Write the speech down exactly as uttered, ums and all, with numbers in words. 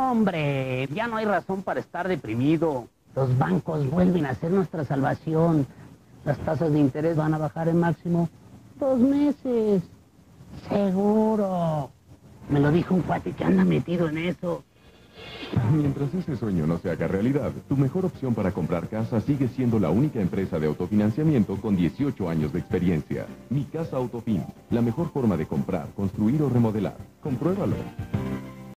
hombre, ya no hay razón para estar deprimido. Los bancos vuelven a ser nuestra salvación. Las tasas de interés van a bajar en máximo dos meses. Seguro. Me lo dijo un cuate que anda metido en eso. Mientras ese sueño no se haga realidad, tu mejor opción para comprar casa sigue siendo la única empresa de autofinanciamiento con dieciocho años de experiencia. Mi Casa Autofin, la mejor forma de comprar, construir o remodelar. Compruébalo.